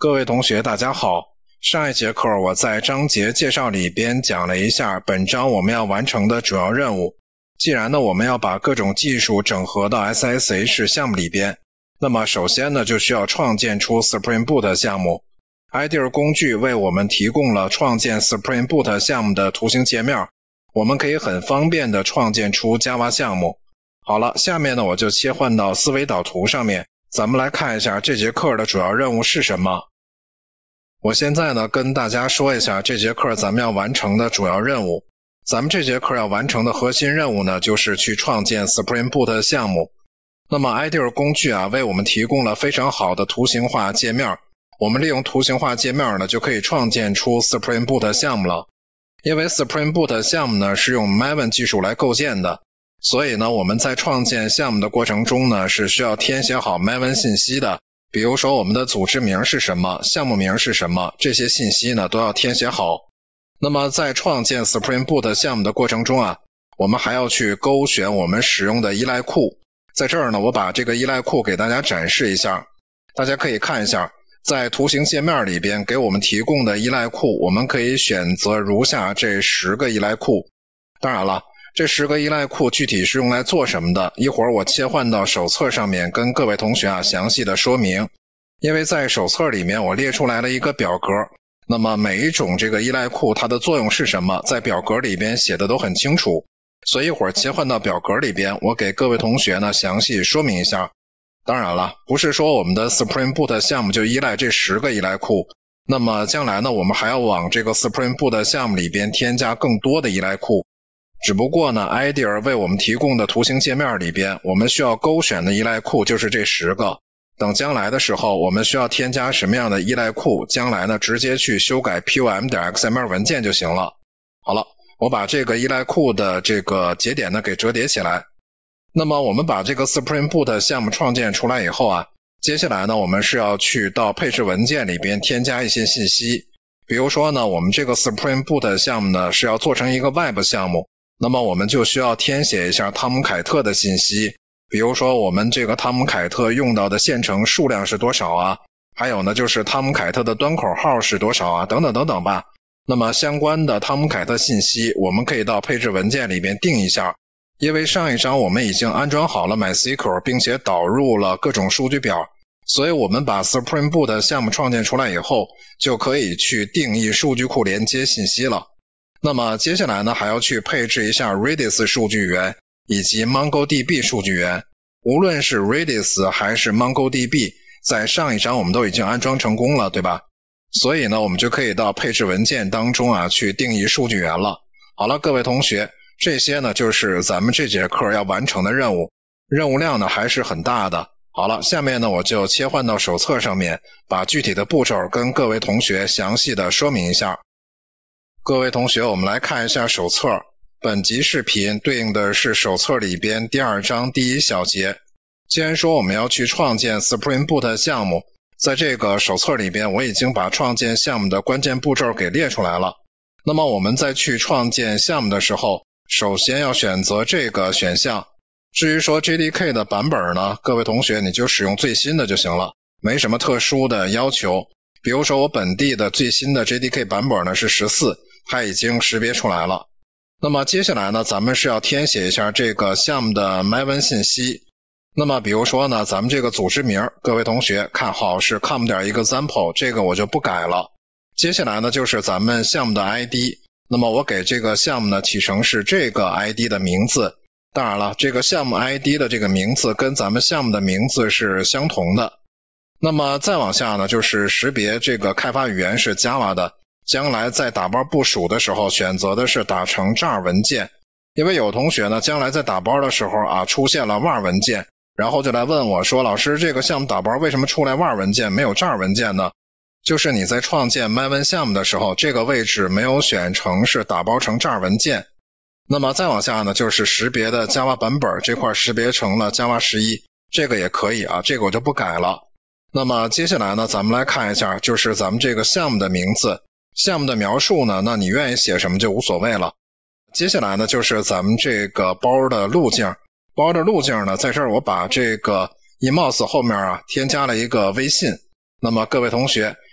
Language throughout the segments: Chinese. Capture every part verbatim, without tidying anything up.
各位同学大家好，上一节课我在章节介绍里边讲了一下本章我们要完成的主要任务。既然呢我们要把各种技术整合到 S S H 项目里边，那么首先呢就需要创建出 Spring Boot 项目。Idea 工具为我们提供了创建 Spring Boot 项目的图形界面，我们可以很方便的创建出 Java 项目。好了，下面呢我就切换到思维导图上面，咱们来看一下这节课的主要任务是什么。我现在呢跟大家说一下这节课咱们要完成的主要任务。咱们这节课要完成的核心任务呢就是去创建 Spring Boot 项目。那么 Idea 工具啊为我们提供了非常好的图形化界面，我们利用图形化界面呢就可以创建出 Spring Boot 项目了。因为 Spring Boot 项目呢是用 Maven 技术来构建的，所以呢我们在创建项目的过程中呢是需要填写好 Maven 信息的。比如说我们的组织名是什么，项目名是什么，这些信息呢都要填写好。那么在创建 Spring Boot 项目的过程中啊，我们还要去勾选我们使用的依赖库。在这儿呢我把这个依赖库给大家展示一下，大家可以看一下，在图形界面里边给我们提供的依赖库，我们可以选择如下这十个依赖库。当然了，这十个依赖库具体是用来做什么的，一会儿我切换到手册上面跟各位同学啊详细的说明。因为在手册里面我列出来了一个表格，那么每一种这个依赖库它的作用是什么，在表格里边写的都很清楚，所以一会儿切换到表格里边我给各位同学呢详细说明一下。当然了，不是说我们的 Spring Boot 项目就依赖这十个依赖库，那么将来呢我们还要往这个 Spring Boot 项目里边添加更多的依赖库。只不过呢 Idea 为我们提供的图形界面里边，我们需要勾选的依赖库就是这十个。等将来的时候我们需要添加什么样的依赖库，将来呢直接去修改 pom.xml 文件就行了。好了，我把这个依赖库的这个节点呢给折叠起来。那么我们把这个 Spring Boot 项目创建出来以后啊，接下来呢我们是要去到配置文件里边添加一些信息。比如说呢我们这个 Spring Boot 项目呢是要做成一个 Web 项目，那么我们就需要填写一下汤姆凯特的信息，比如说我们这个汤姆凯特用到的线程数量是多少啊，还有呢就是汤姆凯特的端口号是多少啊，等等等等吧。那么相关的汤姆凯特信息我们可以到配置文件里边定一下。因为上一章我们已经安装好了 MySQL 并且导入了各种数据表，所以我们把 Spring Boot 项目创建出来以后就可以去定义数据库连接信息了。那么接下来呢还要去配置一下 Redis 数据源以及 MongoDB 数据源。无论是 Redis 还是 MongoDB 在上一章我们都已经安装成功了，对吧？所以呢我们就可以到配置文件当中啊去定义数据源了。好了，各位同学，这些呢就是咱们这节课要完成的任务，任务量呢还是很大的。好了，下面呢我就切换到手册上面，把具体的步骤跟各位同学详细的说明一下。各位同学，我们来看一下手册。本集视频对应的是手册里边第二章第一小节。既然说我们要去创建 Spring Boot 项目，在这个手册里边我已经把创建项目的关键步骤给列出来了。那么我们在去创建项目的时候，首先要选择这个选项。至于说 J D K 的版本呢，各位同学你就使用最新的就行了，没什么特殊的要求。比如说我本地的最新的 J D K 版本呢是十四，它已经识别出来了。那么接下来呢咱们是要填写一下这个项目的 Maven 信息。那么比如说呢咱们这个组织名，各位同学看好是 com.example， 这个我就不改了。接下来呢就是咱们项目的 I D， 那么我给这个项目呢起成是这个 I D 的名字。当然了，这个项目 I D 的这个名字跟咱们项目的名字是相同的。那么再往下呢就是识别这个开发语言是 Java 的，将来在打包部署的时候选择的是打成 jar 文件。因为有同学呢将来在打包的时候啊出现了 var 文件，然后就来问我说，老师这个项目打包为什么出来 var 文件没有 jar 文件呢？就是你在创建 Maven 项目的时候，这个位置没有选成是打包成 jar 文件。那么再往下呢就是识别的 Java 版本，这块识别成了 Java 十一，这个也可以啊，这个我就不改了。那么接下来呢咱们来看一下就是咱们这个项目的名字。项目的描述呢，那你愿意写什么就无所谓了。接下来呢就是咱们这个包的路径。包的路径呢，在这儿我把这个 emouse 后面啊添加了一个微信。那么各位同学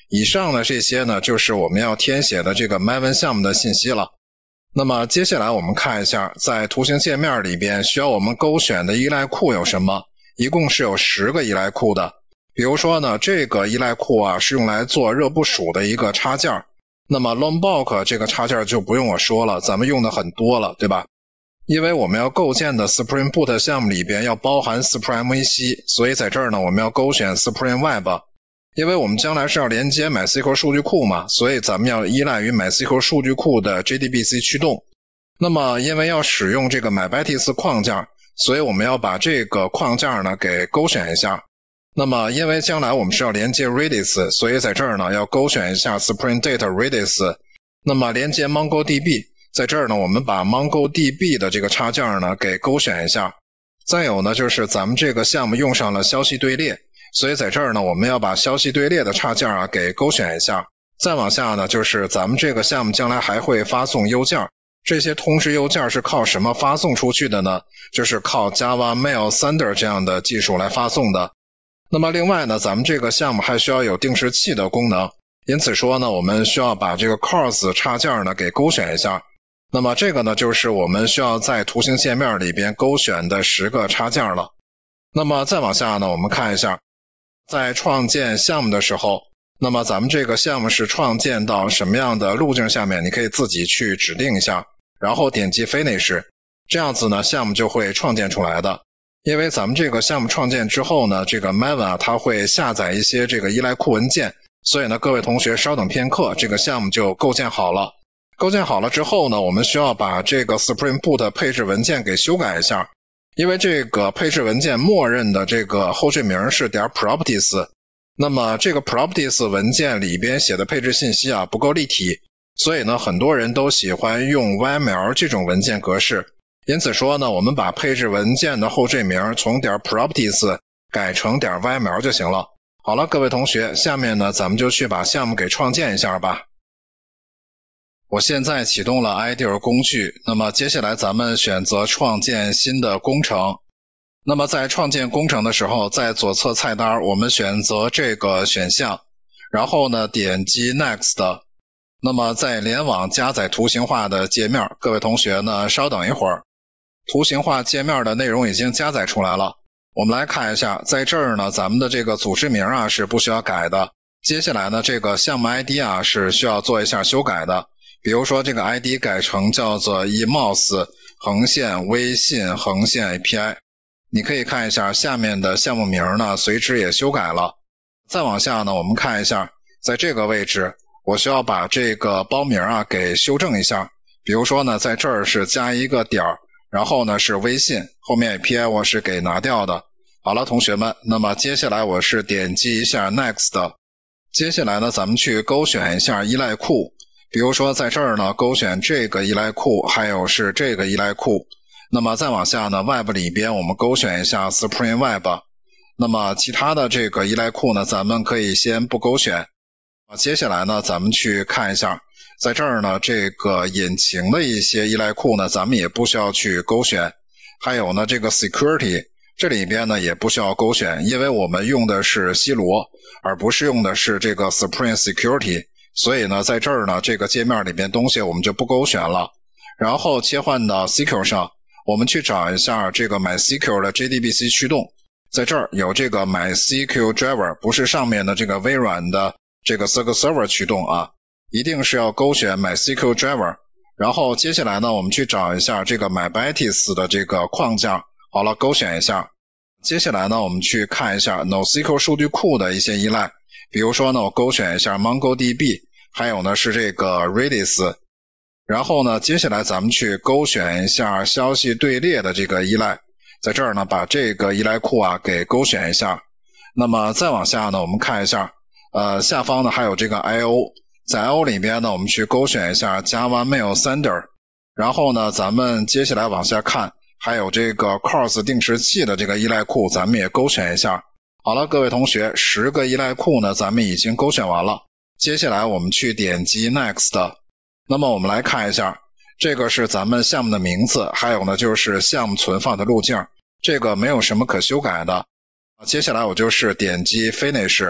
以上的这些呢，就是我们要填写的这个 Maven 项目的信息了。那么接下来我们看一下，在图形界面里边需要我们勾选的依赖库有什么，一共是有十个依赖库的。比如说呢，这个依赖库啊是用来做热部署的一个插件，那么 Lombok 这个插件就不用我说了，咱们用的很多了，对吧？因为我们要构建的 Spring Boot 项目里边要包含 Spring M V C， 所以在这儿呢我们要勾选 Spring Web。因为我们将来是要连接 MySQL 数据库嘛，所以咱们要依赖于 MySQL 数据库的 J D B C 驱动。那么因为要使用这个 MyBetis 框架，所以我们要把这个框架呢给勾选一下。那么因为将来我们是要连接 Redis， 所以在这儿呢要勾选一下 Spring Data Redis。那么连接 MongoDB， 在这儿呢我们把 MongoDB 的这个插件呢给勾选一下。再有呢就是咱们这个项目用上了消息队列，所以在这儿呢我们要把消息队列的插件啊给勾选一下。再往下呢就是咱们这个项目将来还会发送邮件，这些通知邮件是靠什么发送出去的呢？就是靠 Java Mail Sender 这样的技术来发送的。那么另外呢咱们这个项目还需要有定时器的功能，因此说呢我们需要把这个 Cors 插件呢给勾选一下。那么这个呢就是我们需要在图形界面里边勾选的十个插件了。那么再往下呢我们看一下，在创建项目的时候，那么咱们这个项目是创建到什么样的路径下面，你可以自己去指定一下，然后点击 Finish， 这样子呢项目就会创建出来的。因为咱们这个项目创建之后呢，这个 Maven 啊它会下载一些这个依赖库文件，所以呢各位同学稍等片刻，这个项目就构建好了。构建好了之后呢，我们需要把这个 Spring Boot 配置文件给修改一下。因为这个配置文件默认的这个后缀名是点 properties， 那么这个 properties 文件里边写的配置信息啊不够立体，所以呢很多人都喜欢用 Y M L 这种文件格式。因此说呢我们把配置文件的后缀名从点 properties 改成点 Y M L 就行了。好了，各位同学，下面呢咱们就去把项目给创建一下吧。我现在启动了 Ideal 工具，那么接下来咱们选择创建新的工程。那么在创建工程的时候，在左侧菜单我们选择这个选项，然后呢点击 Next。那么在联网加载图形化的界面，各位同学呢稍等一会儿，图形化界面的内容已经加载出来了。我们来看一下，在这儿呢咱们的这个组织名啊是不需要改的。接下来呢这个项目 I D 啊是需要做一下修改的。比如说这个 I D 改成叫做 emos 横线微信横线 A P I， 你可以看一下下面的项目名呢随之也修改了。再往下呢我们看一下，在这个位置我需要把这个包名啊给修正一下。比如说呢在这儿是加一个点，然后呢是微信，后面 A P I 我是给拿掉的。好了同学们，那么接下来我是点击一下 Next。 接下来呢咱们去勾选一下依赖库，比如说在这儿呢勾选这个依赖库，还有是这个依赖库。那么再往下呢 Web 里边我们勾选一下 Spring Web。 那么其他的这个依赖库呢咱们可以先不勾选。接下来呢咱们去看一下，在这儿呢这个引擎的一些依赖库呢咱们也不需要去勾选。还有呢这个 Security 这里边呢也不需要勾选，因为我们用的是西罗而不是用的是这个 Spring Security，所以呢在这儿呢这个界面里边东西我们就不勾选了。然后切换到 S Q L 上，我们去找一下这个 MySQL 的 J D B C 驱动，在这儿有这个 MySQL Driver， 不是上面的这个微软的这个 S Q L Server 驱动啊，一定是要勾选 MySQL Driver。 然后接下来呢我们去找一下这个 MyBetis 的这个框架，好了勾选一下。接下来呢我们去看一下 NoSQL 数据库的一些依赖，比如说呢我勾选一下 MongoDB， 还有呢是这个 Redis。 然后呢接下来咱们去勾选一下消息队列的这个依赖，在这儿呢把这个依赖库啊给勾选一下。那么再往下呢我们看一下呃下方呢还有这个 I O， 在 I O 里边呢我们去勾选一下 Java Mail Sender。 然后呢咱们接下来往下看，还有这个 Cors 定时器的这个依赖库咱们也勾选一下。好了各位同学，十个依赖库呢咱们已经勾选完了。接下来我们去点击 Next。 那么我们来看一下，这个是咱们项目的名字，还有呢就是项目存放的路径，这个没有什么可修改的。接下来我就是点击 Finish。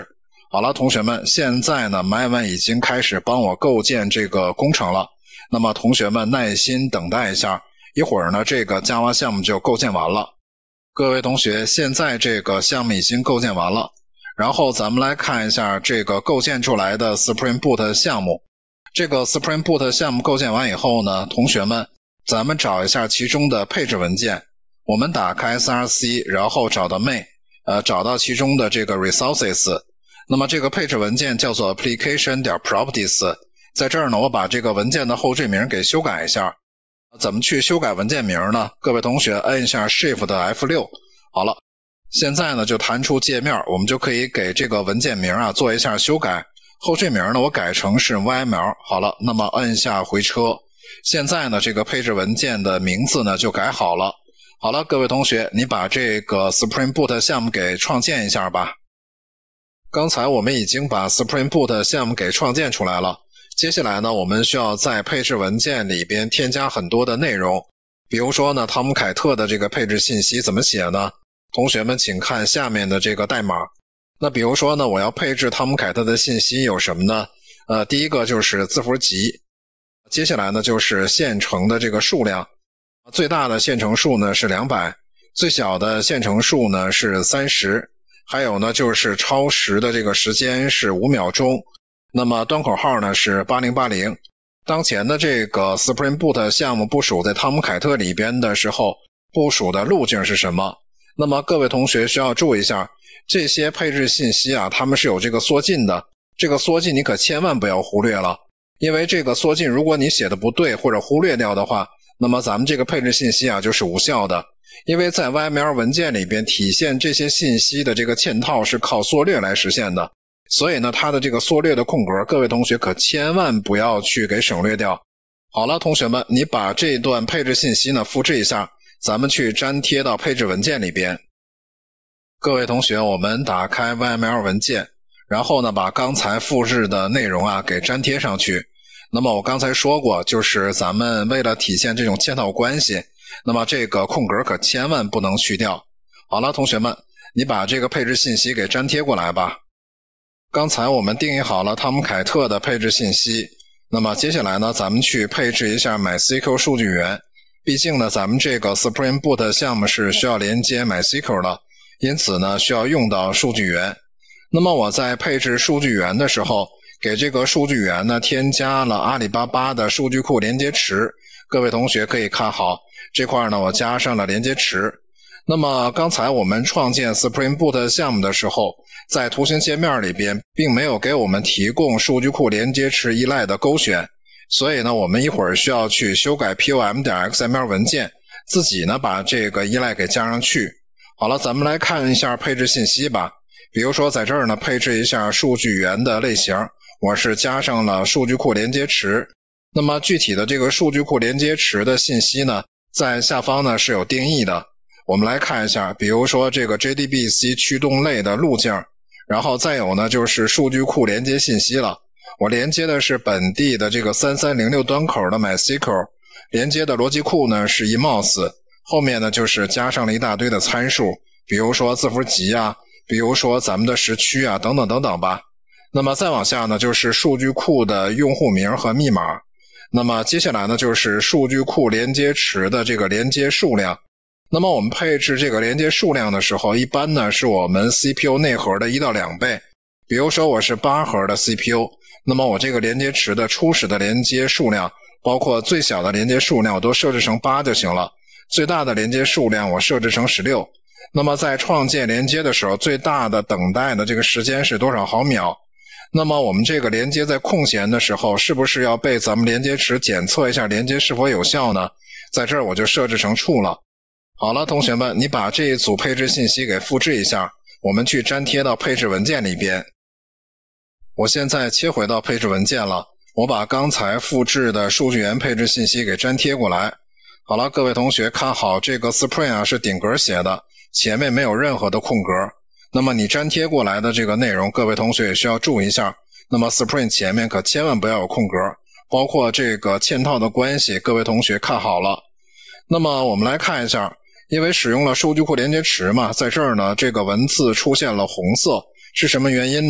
好了，同学们，现在呢 Maven 已经开始帮我构建这个工程了。那么同学们耐心等待一下，一会儿呢这个 Java 项目就构建完了。各位同学，现在这个项目已经构建完了。然后咱们来看一下这个构建出来的 Spring Boot 项目。这个 Spring Boot 项目构建完以后呢，同学们，咱们找一下其中的配置文件。我们打开 S R C， 然后找到 main， 呃，找到其中的这个 resources。那么这个配置文件叫做 application.properties， 在这儿呢，我把这个文件的后缀名给修改一下。怎么去修改文件名呢？各位同学摁一下 Shift F 六， 好了，现在呢就弹出界面，我们就可以给这个文件名啊做一下修改。后缀名呢我改成是 Y M L， 好了，那么摁下回车。现在呢这个配置文件的名字呢就改好了。好了，各位同学，你把这个 Spring Boot 项目给创建一下吧。刚才我们已经把 Spring Boot 项目给创建出来了，接下来呢我们需要在配置文件里边添加很多的内容。比如说呢汤姆凯特的这个配置信息怎么写呢？同学们请看下面的这个代码。那比如说呢我要配置汤姆凯特的信息有什么呢？呃，第一个就是字符集，接下来呢就是线程的这个数量，最大的线程数呢是两百，最小的线程数呢是三十，还有呢就是超时的这个时间是五秒钟，那么端口号呢是八零八零。当前的这个 Spring Boot 项目部署在汤姆凯特里边的时候，部署的路径是什么？那么各位同学需要注意一下，这些配置信息啊，它们是有这个缩进的，这个缩进你可千万不要忽略了，因为这个缩进如果你写的不对或者忽略掉的话，那么咱们这个配置信息啊就是无效的。因为在 Y M L 文件里边体现这些信息的这个嵌套是靠缩略来实现的，所以呢它的这个缩略的空格各位同学可千万不要去给省略掉。好了，同学们，你把这段配置信息呢复制一下，咱们去粘贴到配置文件里边。各位同学，我们打开 Y M L 文件，然后呢把刚才复制的内容啊给粘贴上去。那么我刚才说过，就是咱们为了体现这种嵌套关系，那么这个空格可千万不能去掉。好了，同学们，你把这个配置信息给粘贴过来吧。刚才我们定义好了汤姆凯特的配置信息，那么接下来呢咱们去配置一下 MySQL 数据源。毕竟呢咱们这个 Spring Boot 项目是需要连接 MySQL 的，因此呢需要用到数据源。那么我在配置数据源的时候，给这个数据源呢添加了阿里巴巴的数据库连接池。各位同学可以看好，这块呢我加上了连接池。那么刚才我们创建 Spring Boot 项目的时候，在图形界面里边并没有给我们提供数据库连接池依赖的勾选，所以呢我们一会儿需要去修改 pom.xml 文件，自己呢把这个依赖给加上去。好了，咱们来看一下配置信息吧。比如说在这儿呢配置一下数据源的类型，我是加上了数据库连接池。那么具体的这个数据库连接池的信息呢，在下方呢是有定义的。我们来看一下，比如说这个 J D B C 驱动类的路径，然后再有呢就是数据库连接信息了。我连接的是本地的这个三三零六端口的 MySQL， 连接的逻辑库呢是 eMouse， 后面呢就是加上了一大堆的参数，比如说字符集啊，比如说咱们的时区啊，等等等等吧。那么再往下呢就是数据库的用户名和密码。那么接下来呢就是数据库连接池的这个连接数量。那么我们配置这个连接数量的时候，一般呢是我们 C P U 内核的一到两倍。比如说我是八核的 C P U， 那么我这个连接池的初始的连接数量，包括最小的连接数量我都设置成八就行了，最大的连接数量我设置成十六。那么在创建连接的时候，最大的等待的这个时间是多少毫秒？那么我们这个连接在空闲的时候，是不是要被咱们连接池检测一下连接是否有效呢？在这儿我就设置成 true 了。好了，同学们，你把这一组配置信息给复制一下，我们去粘贴到配置文件里边。我现在切回到配置文件了，我把刚才复制的数据源配置信息给粘贴过来。好了，各位同学看好，这个 Spring 啊是顶格写的，前面没有任何的空格。那么你粘贴过来的这个内容，各位同学也需要注意一下。那么 Spring 前面可千万不要有空格，包括这个嵌套的关系，各位同学看好了。那么我们来看一下，因为使用了数据库连接池嘛，在这儿呢这个文字出现了红色，是什么原因呢？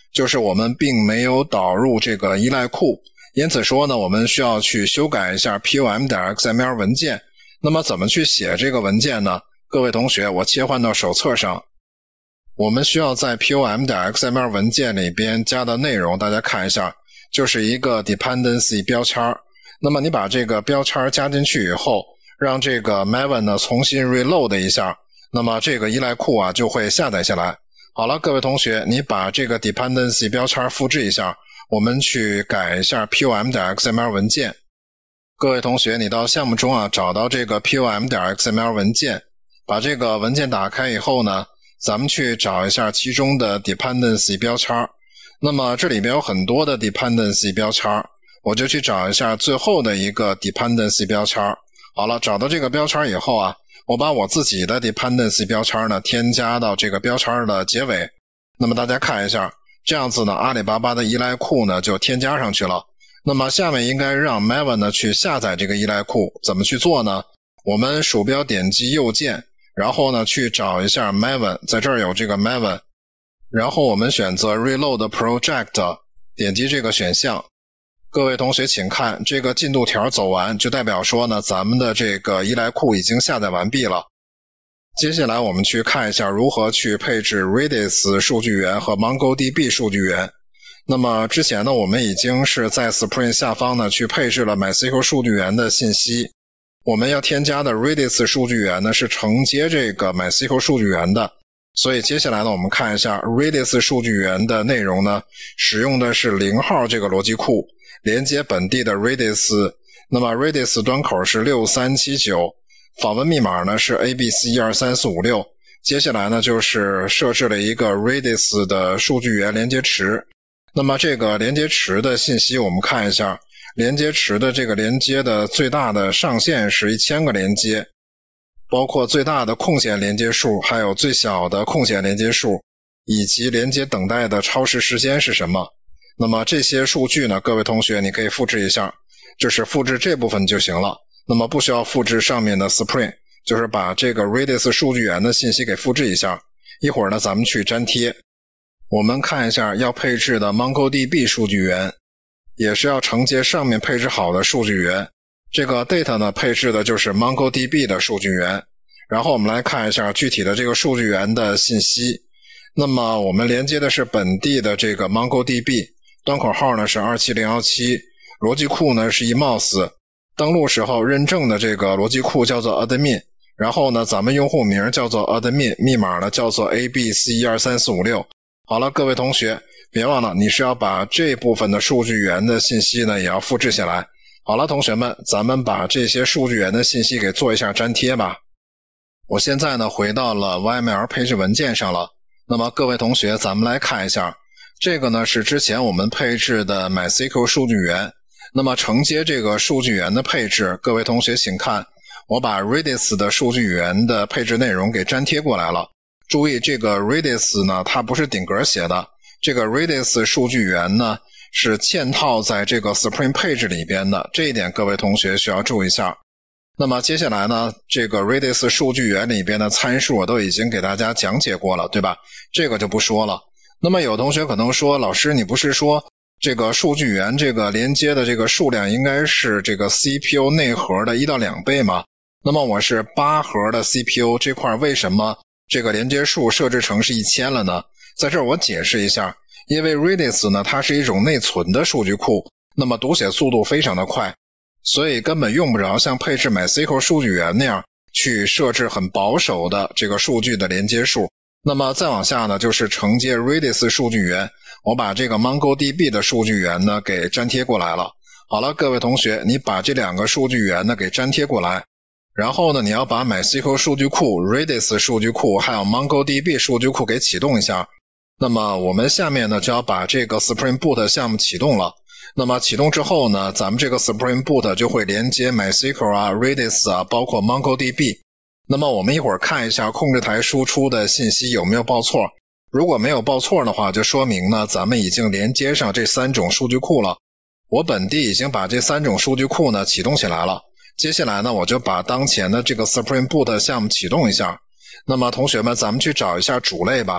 就是我们并没有导入这个依赖库，因此说呢，我们需要去修改一下 pom.xml 文件。那么怎么去写这个文件呢？各位同学，我切换到手册上，我们需要在 pom.xml 文件里边加的内容，大家看一下，就是一个 dependency 标签。那么你把这个标签加进去以后，让这个 Maven 呢重新 reload 一下，那么这个依赖库啊就会下载下来。好了，各位同学，你把这个 dependency 标签复制一下，我们去改一下 pom.xml 文件。各位同学，你到项目中啊找到这个 pom.xml 文件，把这个文件打开以后呢，咱们去找一下其中的 dependency 标签。那么这里边有很多的 dependency 标签，我就去找一下最后的一个 dependency 标签。好了，找到这个标签以后啊，我把我自己的 dependency 标签呢添加到这个标签的结尾。那么大家看一下，这样子呢，阿里巴巴的依赖库呢就添加上去了。那么下面应该让 Maven 呢去下载这个依赖库，怎么去做呢？我们鼠标点击右键，然后呢去找一下 Maven， 在这儿有这个 Maven， 然后我们选择 Reload Project， 点击这个选项。各位同学请看，这个进度条走完，就代表说呢，咱们的这个依赖库已经下载完毕了。接下来我们去看一下如何去配置 Redis 数据源和 MongoDB 数据源。那么之前呢，我们已经是在 Spring 下方呢去配置了 MySQL 数据源的信息。我们要添加的 Redis 数据源呢是承接这个 MySQL 数据源的，所以接下来呢，我们看一下 Redis 数据源的内容呢，使用的是零号这个逻辑库，连接本地的 Redis。那么 Redis 端口是六三七九，访问密码呢是 A B C 一二三四五六。接下来呢，就是设置了一个 Redis 的数据源连接池。那么这个连接池的信息我们看一下，连接池的这个连接的最大的上限是一千个连接，包括最大的空闲连接数，还有最小的空闲连接数，以及连接等待的超时时间是什么。那么这些数据呢，各位同学你可以复制一下，就是复制这部分就行了。那么不需要复制上面的 Spring， 就是把这个 Redis 数据源的信息给复制一下。一会儿呢，咱们去粘贴。我们看一下要配置的 MongoDB 数据源，也是要承接上面配置好的数据源。这个 data 呢，配置的就是 MongoDB 的数据源。然后我们来看一下具体的这个数据源的信息。那么我们连接的是本地的这个 MongoDB， 端口号呢是二七零一七，逻辑库呢是 emouse， 登录时候认证的这个逻辑库叫做 admin， 然后呢咱们用户名叫做 admin， 密码呢叫做 A B C 一二三四五六。好了，各位同学，别忘了你是要把这部分的数据源的信息呢也要复制下来。好了，同学们，咱们把这些数据源的信息给做一下粘贴吧。我现在呢回到了 Y M L 配置文件上了。那么各位同学，咱们来看一下，这个呢是之前我们配置的 MySQL 数据源。那么承接这个数据源的配置，各位同学请看，我把 Redis 的数据源的配置内容给粘贴过来了。注意这个 Redis 呢，它不是顶格写的，这个 Redis 数据源呢是嵌套在这个 Spring 配置里边的，这一点各位同学需要注意一下。那么接下来呢，这个 Redis 数据源里边的参数我都已经给大家讲解过了，对吧？这个就不说了。那么有同学可能说，老师你不是说这个数据源这个连接的这个数量应该是这个 C P U 内核的一到两倍吗？那么我是八核的 C P U， 这块为什么这个连接数设置成是一千了呢？在这儿我解释一下，因为 Redis 呢它是一种内存的数据库，那么读写速度非常的快，所以根本用不着像配置 MySQL 数据源那样去设置很保守的这个数据的连接数。那么再往下呢，就是承接 Redis 数据源，我把这个 MongoDB 的数据源呢给粘贴过来了。好了，各位同学，你把这两个数据源呢给粘贴过来，然后呢，你要把 MySQL 数据库、Redis 数据库还有 MongoDB 数据库给启动一下。那么我们下面呢就要把这个 Spring Boot 项目启动了。那么启动之后呢，咱们这个 Spring Boot 就会连接 MySQL 啊、Redis 啊，包括 MongoDB。那么我们一会儿看一下控制台输出的信息有没有报错。如果没有报错的话，就说明呢咱们已经连接上这三种数据库了。我本地已经把这三种数据库呢启动起来了。接下来呢，我就把当前的这个 Spring Boot 项目启动一下。那么同学们，咱们去找一下主类吧。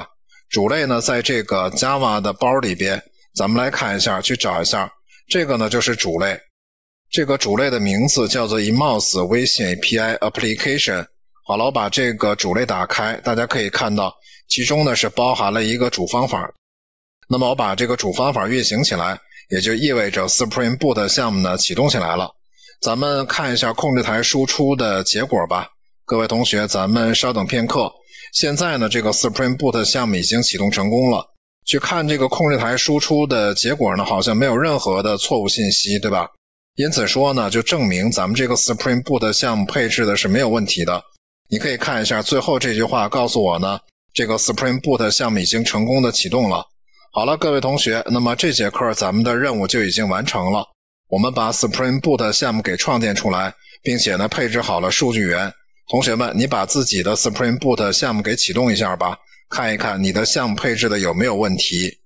主类呢在这个 Java 的包里边，咱们来看一下，去找一下，这个呢就是主类。这个主类的名字叫做 eMouse 微信 A P I Application。好了，我把这个主类打开，大家可以看到其中呢是包含了一个主方法。那么我把这个主方法运行起来，也就意味着 Spring Boot 项目呢启动起来了。咱们看一下控制台输出的结果吧。各位同学，咱们稍等片刻。现在呢这个 Spring Boot 项目已经启动成功了。去看这个控制台输出的结果呢，好像没有任何的错误信息，对吧？因此说呢，就证明咱们这个 Spring Boot 项目配置的是没有问题的。你可以看一下最后这句话告诉我呢，这个 Spring Boot 项目已经成功的启动了。好了，各位同学，那么这节课咱们的任务就已经完成了。我们把 Spring Boot 项目给创建出来，并且呢配置好了数据源。同学们，你把自己的 Spring Boot 项目给启动一下吧，看一看你的项目配置的有没有问题。